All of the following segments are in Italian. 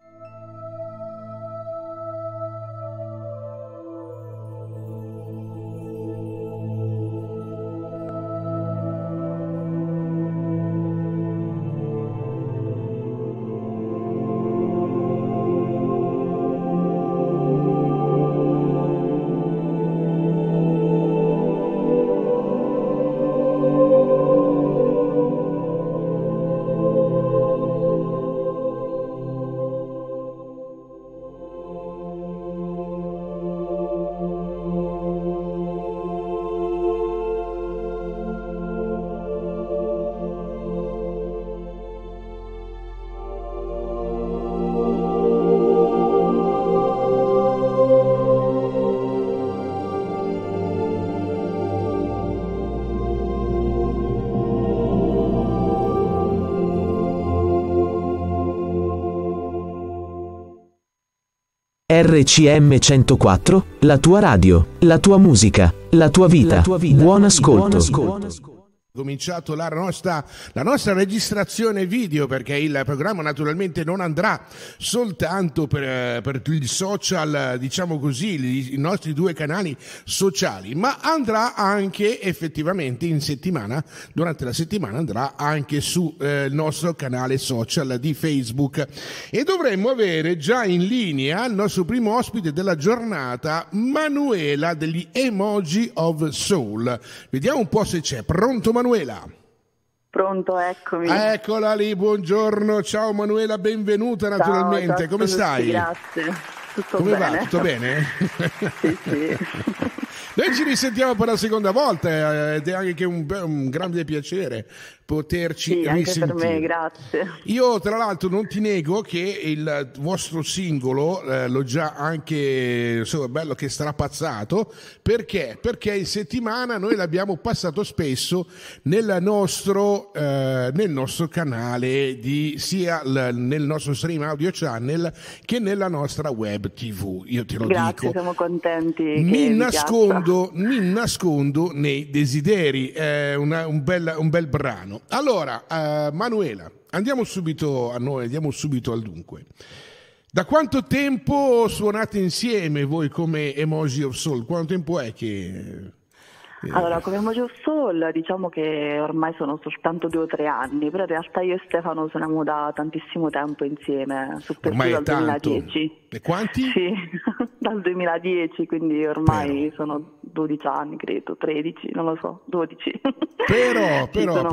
RCM 104, la tua radio, la tua musica, la tua vita. Buon ascolto. Cominciato la nostra registrazione video, perché il programma naturalmente non andrà soltanto per il social, diciamo così, i nostri due canali sociali, ma andrà anche effettivamente in settimana, durante la settimana andrà anche su il nostro canale social di Facebook, e dovremmo avere già in linea il nostro primo ospite della giornata, Manuela degli Emoji of Soul. Vediamo un po' se c'è. Pronto Manuela? Pronto, eccomi. Eccola lì, buongiorno, ciao Manuela, benvenuta naturalmente. Ciao, come stai? Grazie, tutto come bene. Va? Tutto bene? Sì. Noi ci risentiamo per la seconda volta ed è anche un grande piacere poterci risentire. Anche per me, grazie. Io tra l'altro non ti nego che il vostro singolo l'ho già anche, bello che strapazzato, perché in settimana noi l'abbiamo passato spesso nel nostro canale sia nel nostro stream audio channel che nella nostra web tv. Io te lo Grazie, dico, siamo contenti. mi nascondo nei desideri. Un bel brano. Allora, Manuela, andiamo subito al dunque. Da quanto tempo suonate insieme voi come Emoji of Soul? Quanto tempo è che... Allora, come Emoji of Soul diciamo che ormai sono soltanto 2 o 3 anni, però in realtà io e Stefano suoniamo da tantissimo tempo insieme, ormai dal tanto. 2010. E quanti? Sì, dal 2010, quindi ormai sono 12 anni, credo, 13, non lo so, 12. Però.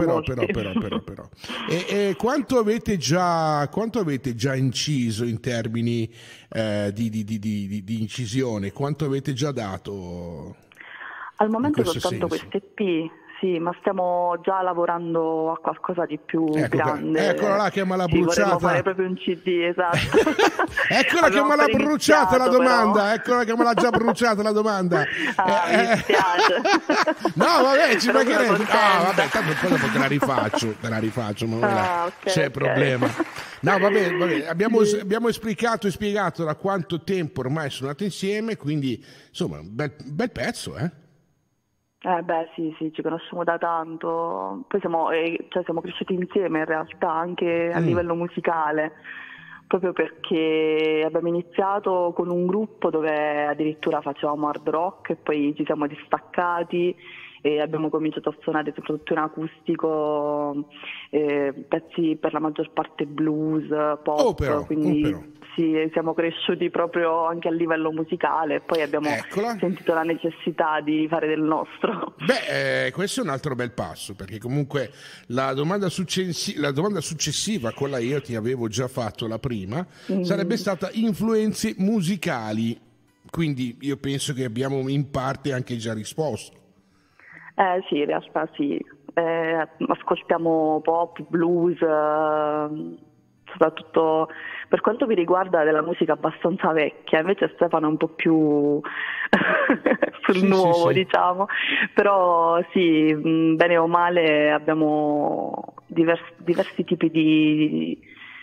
E quanto avete già inciso in termini di incisione? Quanto avete già dato? Al momento soltanto questo EP, sì, ma stiamo già lavorando a qualcosa di più grande. Eccola là che me l'ha bruciata. Vorremmo fare proprio un CD, esatto. Eccola che me l'ha bruciata la domanda, però. Eccola che me l'ha già bruciata la domanda. Mi dispiace. No, vabbè, ci mancherebbe. Vabbè, tanto poi dopo te la rifaccio, ma non c'è problema. No, vabbè, abbiamo spiegato da quanto tempo ormai suonate insieme, quindi insomma, un bel pezzo, sì, ci conosciamo da tanto, poi siamo cresciuti insieme in realtà anche a livello musicale, proprio perché abbiamo iniziato con un gruppo dove addirittura facevamo hard rock e poi ci siamo distaccati e abbiamo cominciato a suonare soprattutto in acustico, pezzi per la maggior parte blues, pop, quindi sì, siamo cresciuti proprio anche a livello musicale e poi abbiamo sentito la necessità di fare del nostro. Questo è un altro bel passo, perché comunque la domanda successiva, quella io ti avevo già fatto la prima, sarebbe stata influenze musicali, quindi io penso che abbiamo in parte anche già risposto. Sì, in realtà sì, ascoltiamo pop, blues, soprattutto per quanto mi riguarda della musica abbastanza vecchia, invece Stefano è un po' più sul nuovo, diciamo, però sì, bene o male abbiamo diversi tipi di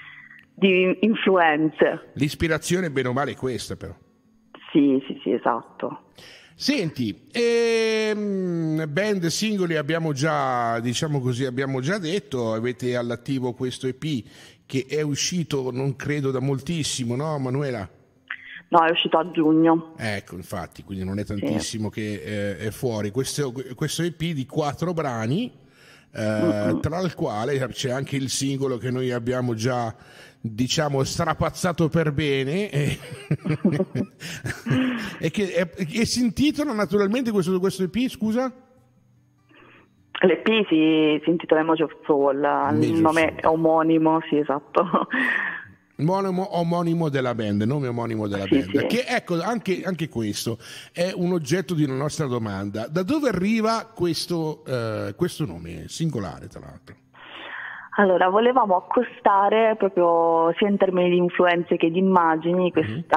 influenze. L'ispirazione bene o male è questa, però. Sì, esatto. Senti, band singoli abbiamo già detto, avete all'attivo questo EP che è uscito non credo da moltissimo, no Manuela? No, è uscito a giugno. Ecco, infatti, quindi non è tantissimo che è fuori. Questo EP di 4 brani, tra il quale c'è anche il singolo che noi abbiamo già, diciamo, strapazzato per bene e che si intitola naturalmente questo EP, scusa? L'EP si intitola Emoji of Soul, il nome è omonimo, sì, esatto. Omonimo della band, nome omonimo della band. Sì. Che ecco, anche questo è un oggetto di una nostra domanda. Da dove arriva questo nome singolare, tra l'altro? Allora, volevamo accostare proprio sia in termini di influenze che di immagini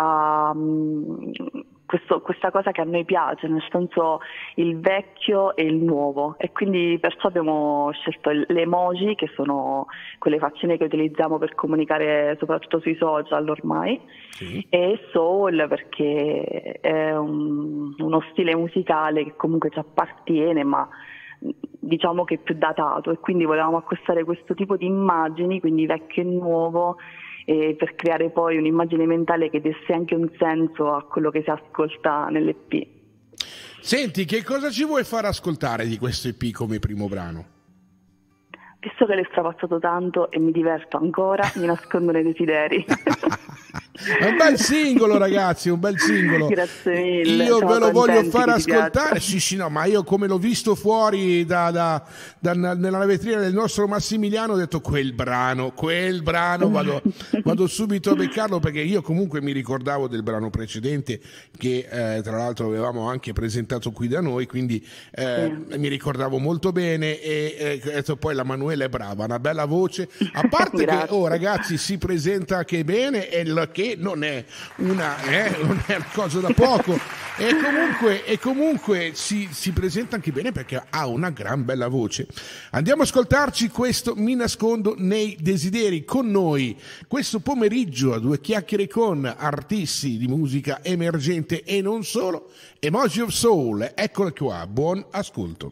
questa cosa che a noi piace, nel senso il vecchio e il nuovo, e quindi perciò abbiamo scelto le emoji, che sono quelle faccine che utilizziamo per comunicare soprattutto sui social ormai, e soul perché è uno stile musicale che comunque ci appartiene, ma diciamo che è più datato, e quindi volevamo accostare questo tipo di immagini, quindi vecchio e nuovo, per creare poi un'immagine mentale che desse anche un senso a quello che si ascolta nell'EP. Senti, che cosa ci vuoi far ascoltare di questo EP come primo brano? Visto che l'ho strapazzato tanto e mi diverto ancora, mi nascondo nei desideri. È un bel singolo, ragazzi, un bel singolo. Grazie mille. Io ve lo voglio far ascoltare. Sì, no, ma io come l'ho visto fuori nella vetrina del nostro Massimiliano ho detto quel brano vado subito a beccarlo, perché io comunque mi ricordavo del brano precedente che tra l'altro avevamo anche presentato qui da noi, quindi mi ricordavo molto bene, e ho detto poi la Manuela è brava, una bella voce, a parte che ragazzi, si presenta che bene, e che non è una cosa da poco, e comunque si presenta anche bene perché ha una gran bella voce. Andiamo a ascoltarci questo Mi nascondo nei desideri. Con noi questo pomeriggio a due chiacchiere con artisti di musica emergente e non solo, Emoji of Soul. Eccolo qua, buon ascolto.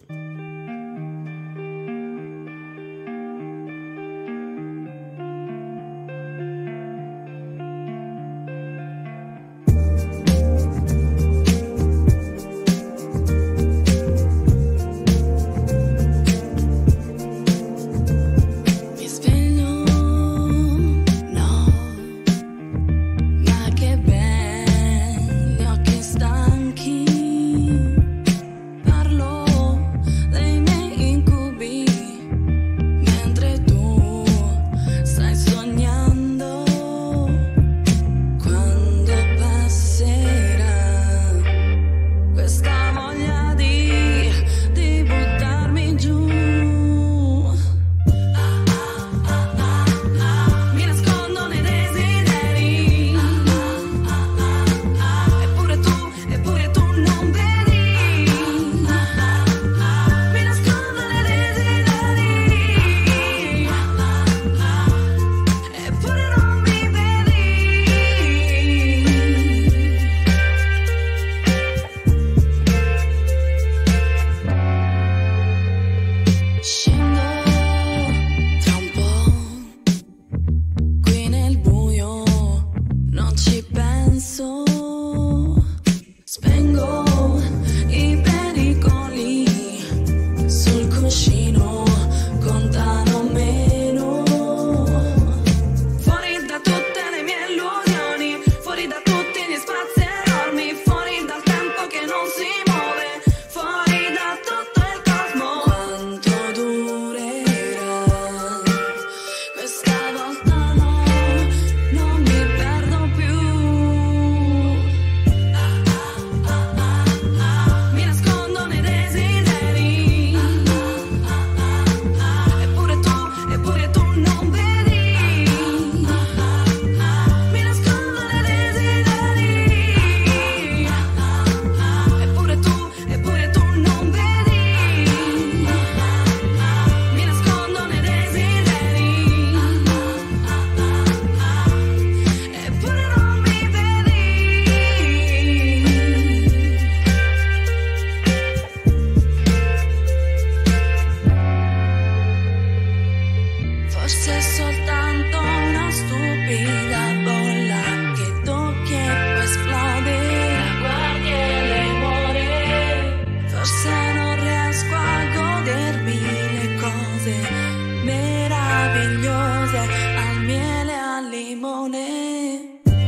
nascondone.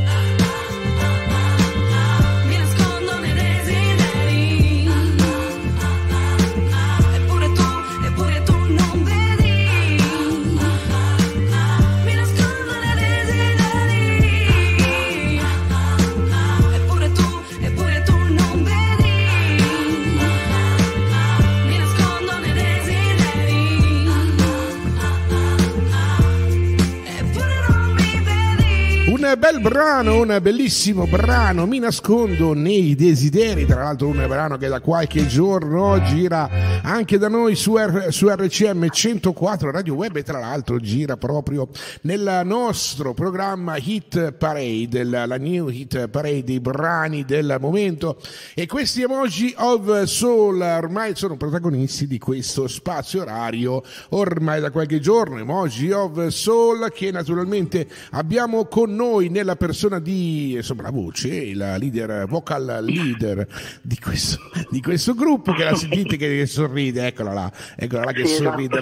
Un bel brano, un bellissimo brano, Mi nascondo nei desideri, tra l'altro un brano che da qualche giorno gira anche da noi su RCM 104 Radio Web e tra l'altro gira proprio nel nostro programma Hit Parade, la New Hit Parade dei brani del momento, e questi Emoji of Soul ormai sono protagonisti di questo spazio orario ormai da qualche giorno. Emoji of Soul che naturalmente abbiamo con noi nella persona di, insomma, la voce, la leader, vocal leader di questo gruppo, che la sentite che sorride, eccola là che sì, sorride.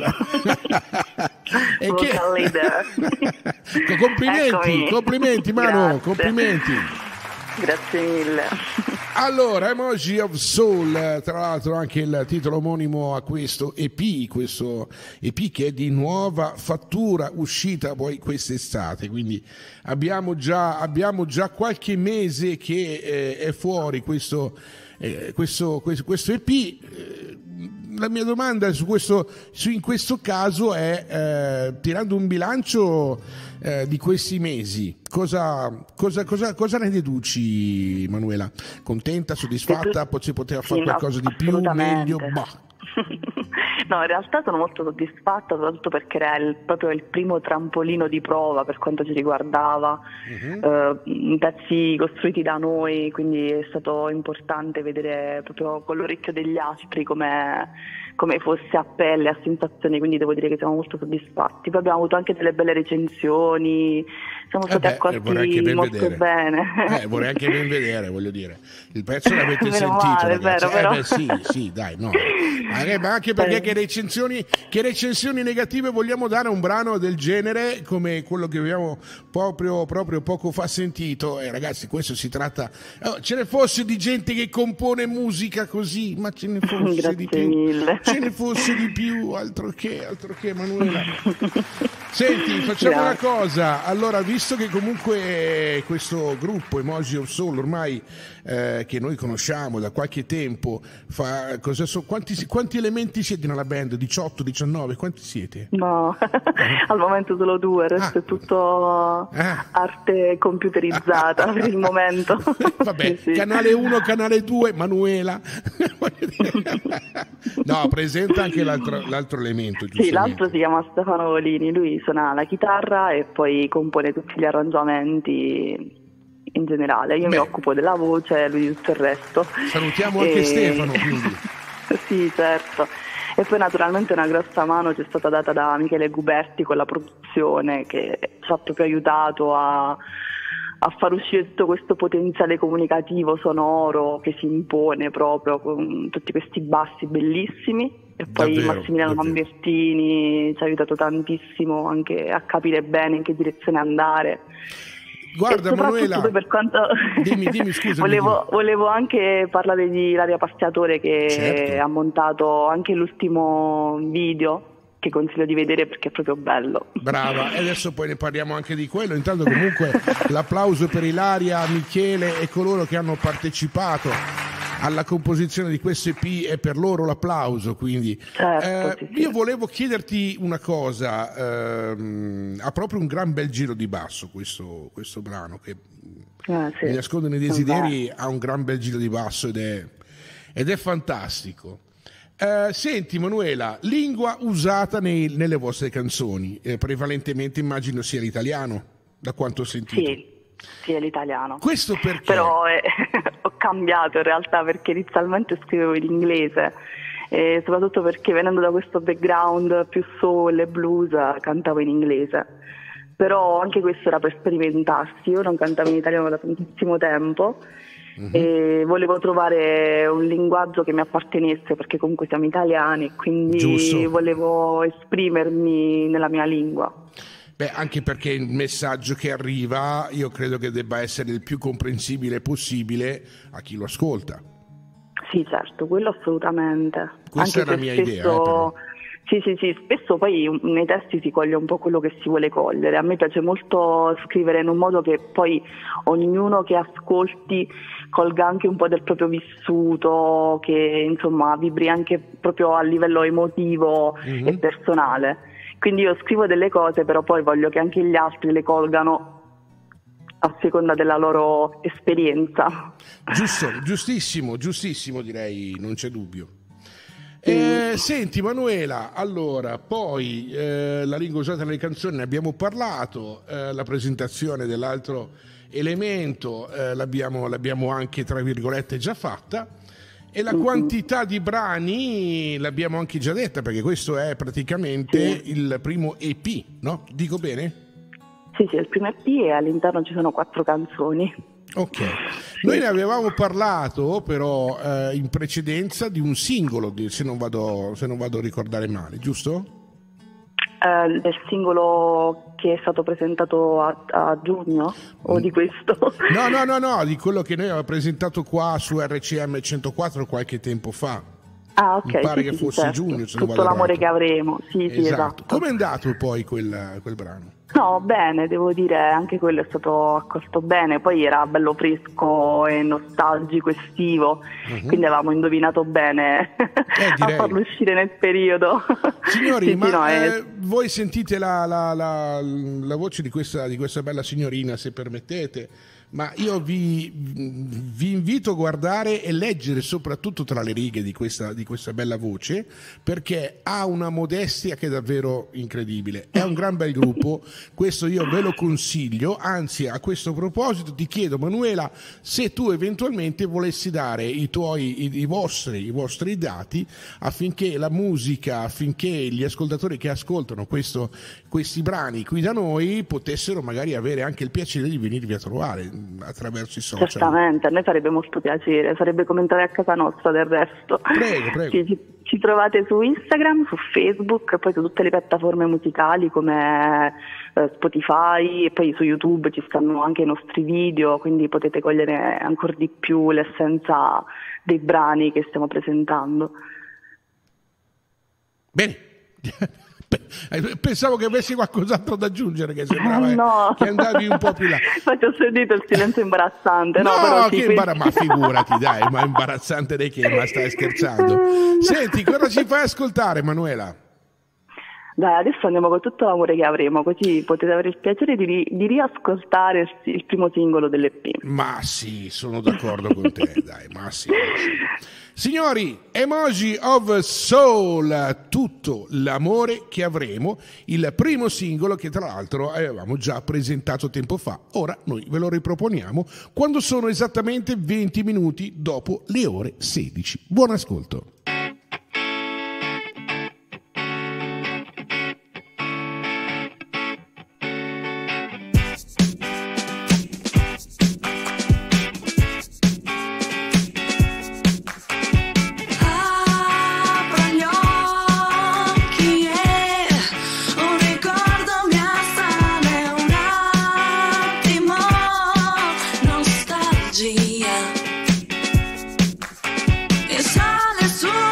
E vocal leader. complimenti Manu, Grazie. complimenti. Grazie mille. Allora, Emoji of Soul, tra l'altro anche il titolo omonimo a questo EP che è di nuova fattura, uscita poi quest'estate, quindi abbiamo già qualche mese che è fuori questo EP. La mia domanda in questo caso è, tirando un bilancio di questi mesi, cosa ne deduci, Manuela? Contenta, soddisfatta? Si poteva fare qualcosa di più, meglio? Bah. No, in realtà sono molto soddisfatta, soprattutto perché era proprio il primo trampolino di prova per quanto ci riguardava, pezzi costruiti da noi, quindi è stato importante vedere proprio con l'orecchio degli altri come fosse a pelle, a sensazioni, quindi devo dire che siamo molto soddisfatti. Poi abbiamo avuto anche delle belle recensioni, siamo stati accolti molto bene. Vorrei anche ben vedere, voglio dire. Il pezzo l'avete Meno sentito, male, ragazzi. vero, però. Sì, dai, no. Ma anche perché che recensioni negative vogliamo dare a un brano del genere come quello che abbiamo proprio poco fa sentito? Ragazzi, questo si tratta. Ce ne fosse di gente che compone musica così, ma ce ne fosse Grazie di più. mille. Ce ne fosse di più, altro che Manuela. Senti, facciamo una cosa. Allora, visto che comunque questo gruppo Emoji of Soul ormai che noi conosciamo da qualche tempo quanti elementi siete nella band? 18, 19? Quanti siete? No, al momento solo 2, il resto è tutto arte computerizzata per il momento. Vabbè, sì. Canale 1, Canale 2, Manuela. No, presenta anche l'altro elemento. Sì, l'altro si chiama Stefano Volini, lui suona la chitarra e poi compone tutti gli arrangiamenti in generale. Io mi occupo della voce, lui di tutto il resto. Salutiamo anche Stefano, quindi. Sì, certo. E poi naturalmente una grossa mano c'è stata data da Michele Guberti con la produzione, che ci ha proprio aiutato a far uscire tutto questo potenziale comunicativo sonoro che si impone proprio con tutti questi bassi bellissimi. E poi Massimiliano Lambertini ci ha aiutato tantissimo anche a capire bene in che direzione andare. Guarda, Manuela, per quanto dimmi scusa. Volevo anche parlare di Ilaria Pazziatore che ha montato anche l'ultimo video, che consiglio di vedere perché è proprio bello. Brava, e adesso poi ne parliamo anche di quello. Intanto comunque l'applauso per Ilaria, Michele e coloro che hanno partecipato alla composizione di questo EP e per loro l'applauso. Quindi certo, sì. Io volevo chiederti una cosa, ha proprio un gran bel giro di basso questo brano che Mi nascondo nei desideri, ha un gran bel giro di basso ed è fantastico. Senti Manuela, lingua usata nelle vostre canzoni, prevalentemente immagino sia l'italiano, da quanto ho sentito. Sì, è l'italiano. Questo perché? Però ho cambiato in realtà, perché inizialmente scrivevo in inglese, e soprattutto perché venendo da questo background più soul e blues cantavo in inglese. Però anche questo era per sperimentarsi. Io non cantavo in italiano da tantissimo tempo e volevo trovare un linguaggio che mi appartenesse, perché comunque siamo italiani, quindi volevo esprimermi nella mia lingua. Beh, anche perché il messaggio che arriva io credo che debba essere il più comprensibile possibile a chi lo ascolta. Sì, certo, quello assolutamente. Questa Anche è la mia spesso, idea. Però. Sì, spesso poi nei testi si coglie un po' quello che si vuole cogliere. A me piace molto scrivere in un modo che poi ognuno che ascolti colga anche un po' del proprio vissuto, che insomma vibri anche proprio a livello emotivo e personale. Quindi io scrivo delle cose, però poi voglio che anche gli altri le colgano a seconda della loro esperienza. Giustissimo direi, non c'è dubbio. Senti Manuela, allora poi la lingua usata nelle canzoni ne abbiamo parlato, la presentazione dell'altro elemento l'abbiamo anche tra virgolette già fatta, e la quantità di brani l'abbiamo anche già detta, perché questo è praticamente il primo EP, no? Dico bene? Sì, il primo EP, e all'interno ci sono 4 canzoni. Ok, noi ne avevamo parlato però in precedenza di un singolo, se non vado a ricordare male, giusto? Del singolo che è stato presentato a giugno o di questo? No, di quello che noi avevamo presentato qua su RCM 104 qualche tempo fa. Ah, ok. Mi pare che fosse certo. giugno, se non Tutto vado l'amore errato. che avremo, sì, esatto. Com'è andato poi quel brano? No, bene, devo dire, anche quello è stato accolto bene, poi era bello fresco e nostalgico, estivo, quindi avevamo indovinato bene a farlo uscire nel periodo. Signori, voi sentite la voce di questa bella signorina, se permettete, ma io vi invito a guardare e leggere soprattutto tra le righe di questa bella voce, perché ha una modestia che è davvero incredibile. È un gran bel gruppo, questo io ve lo consiglio. Anzi, a questo proposito ti chiedo, Manuela, se tu eventualmente volessi dare i vostri dati affinché la musica, affinché gli ascoltatori che ascoltano questi brani qui da noi potessero magari avere anche il piacere di venirvi a trovare attraverso i social. Certamente, a noi farebbe molto piacere, sarebbe come entrare a casa nostra del resto. Prego. Sì, ci trovate su Instagram, su Facebook e poi su tutte le piattaforme musicali come Spotify, e poi su YouTube ci stanno anche i nostri video, quindi potete cogliere ancora di più l'essenza dei brani che stiamo presentando. Bene. Pensavo che avessi qualcos'altro da aggiungere, che sembrava che andavi un po' più là. Infatti ho sentito il silenzio imbarazzante. Ma figurati, dai, ma imbarazzante di che? Ma stai scherzando? Senti, cosa ci fai ascoltare, Manuela? Dai, adesso andiamo con tutto l'amore che avremo, così potete avere il piacere di riascoltare il primo singolo dell'EP. Ma sì, sono d'accordo con te, dai, ma sì. Signori, Emoji of Soul, tutto l'amore che avremo, il primo singolo che tra l'altro avevamo già presentato tempo fa. Ora noi ve lo riproponiamo quando sono esattamente 20 minuti dopo le ore 16. Buon ascolto. E sale su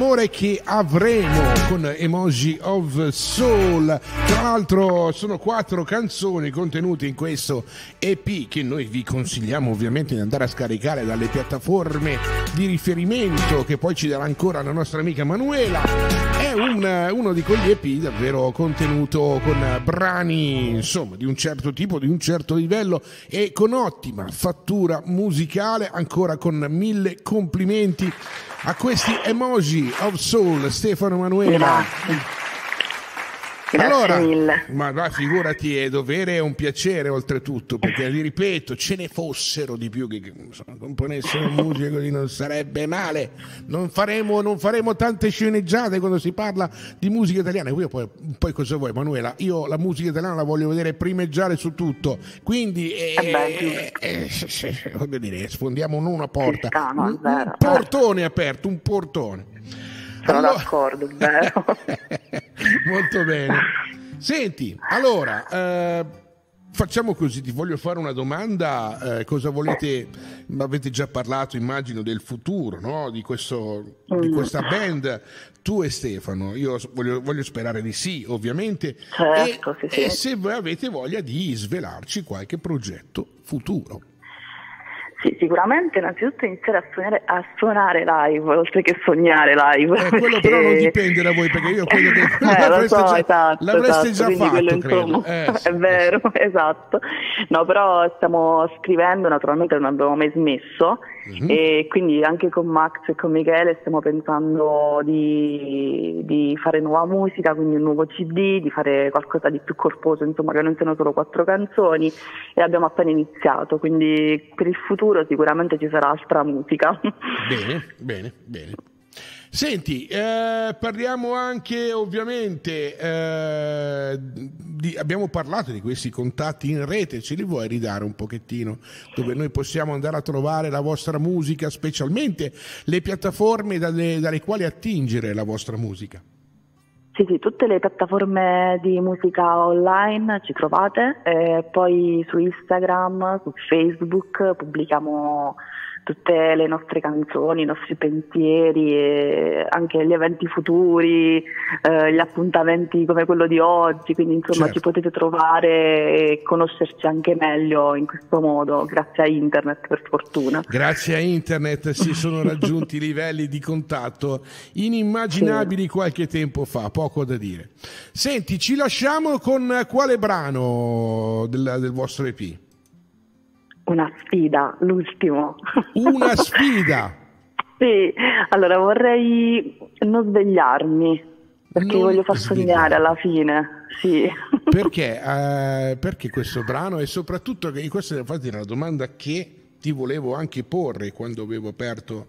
L'amore che avremo con Emoji of Soul. Tra l'altro sono 4 canzoni contenute in questo EP che noi vi consigliamo ovviamente di andare a scaricare dalle piattaforme di riferimento, che poi ci darà ancora la nostra amica Manuela. È uno di quegli EP davvero contenuto con brani insomma di un certo tipo, di un certo livello e con ottima fattura musicale, ancora con 1000 complimenti a questi Emoji of Soul, Stefano, Manuela. Grazie allora, mille. Ma figurati, è dovere e un piacere oltretutto, perché vi ripeto, ce ne fossero di più che insomma, componessero musica, così non sarebbe male. Non faremo tante sceneggiate quando si parla di musica italiana. Io poi cosa vuoi, Manuela? Io la musica italiana la voglio vedere primeggiare su tutto, quindi voglio dire, sfondiamo una porta, un portone aperto, un portone. Sono d'accordo, è vero. Molto bene. Senti, allora facciamo così, ti voglio fare una domanda. Cosa volete? Avete già parlato, immagino, del futuro, no? Di questa band, tu e Stefano. Io voglio sperare di sì, ovviamente. Certo, sì. E se voi avete voglia di svelarci qualche progetto futuro. Sì, sicuramente innanzitutto iniziare a suonare live, oltre che sognare live. Quello però non dipende da voi, perché io credo che l'avreste già fatto, credo. È vero, esatto. No, però stiamo scrivendo, naturalmente non abbiamo mai smesso, e quindi anche con Max e con Michele stiamo pensando di fare nuova musica, quindi un nuovo CD, di fare qualcosa di più corposo, insomma, che non siano solo 4 canzoni, e abbiamo appena iniziato, quindi per il futuro sicuramente ci sarà altra musica. Bene. Senti, parliamo anche ovviamente, abbiamo parlato di questi contatti in rete, ce li vuoi ridare un pochettino, dove noi possiamo andare a trovare la vostra musica, specialmente le piattaforme dalle quali attingere la vostra musica? Sì, tutte le piattaforme di musica online ci trovate, poi su Instagram, su Facebook pubblichiamo tutte le nostre canzoni, i nostri pensieri, e anche gli eventi futuri, gli appuntamenti come quello di oggi, quindi insomma certo. Ci potete trovare e conoscerci anche meglio in questo modo, grazie a internet, per fortuna. Grazie a internet si sono raggiunti livelli di contatto inimmaginabili qualche tempo fa, poco da dire. Senti, ci lasciamo con quale brano del vostro EP? Una sfida, l'ultimo. Una sfida? Sì, allora vorrei non svegliarmi, perché voglio far sognare alla fine. Sì. Perché questo brano? E soprattutto, questa infatti è una domanda che ti volevo anche porre quando avevo aperto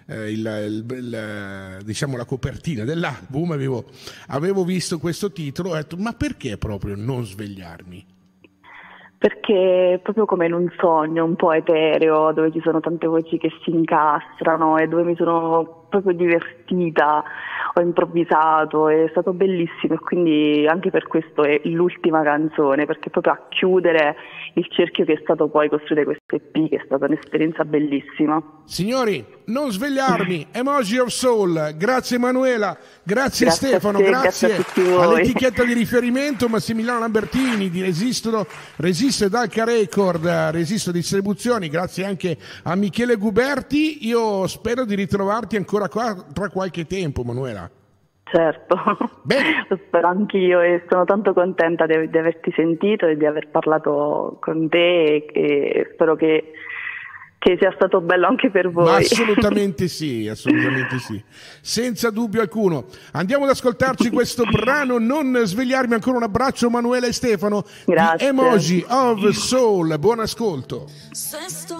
diciamo la copertina dell'album, avevo visto questo titolo e ho detto, ma perché proprio non svegliarmi? Perché proprio come in un sogno un po' etereo, dove ci sono tante voci che si incastrano e dove mi sono proprio divertita, ho improvvisato, è stato bellissimo, e quindi anche per questo è l'ultima canzone, perché proprio a chiudere il cerchio che è stato poi costruire questo EP, che è stata un'esperienza bellissima. Signori, non svegliarmi, Emoji of Soul, grazie Manuela, grazie Stefano, grazie all'etichetta di riferimento Massimiliano Lambertini di Resiste Dalca Record, Resisto Distribuzioni, grazie anche a Michele Guberti. Io spero di ritrovarti ancora qua tra qualche tempo, Manuela. Certo, bene. Lo spero anch'io, e sono tanto contenta di averti sentito e di aver parlato con te, e spero che sia stato bello anche per voi. Ma assolutamente sì, senza dubbio alcuno. Andiamo ad ascoltarci questo brano, Non svegliarmi. Ancora un abbraccio Manuela e Stefano. Grazie. Di Emoji of Soul, buon ascolto. Se sto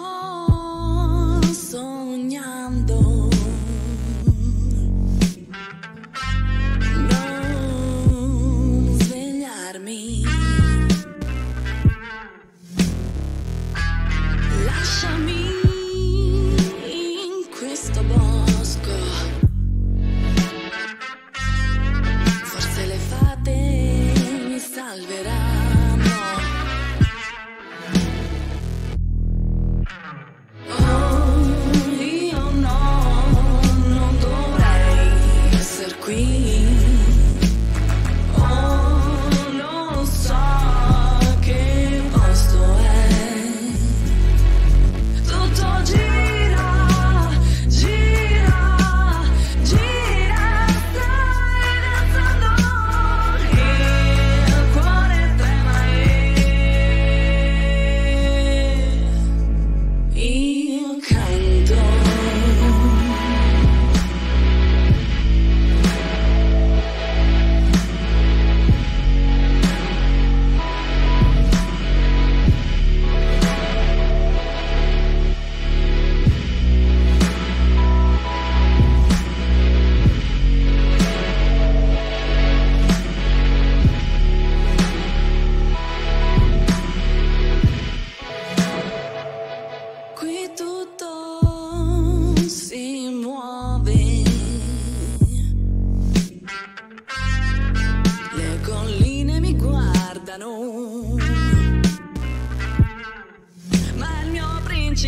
sognando, non svegliarmi, lasciami in questo bosco, forse le fate mi salveranno.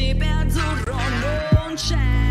principe azzurro non c'è.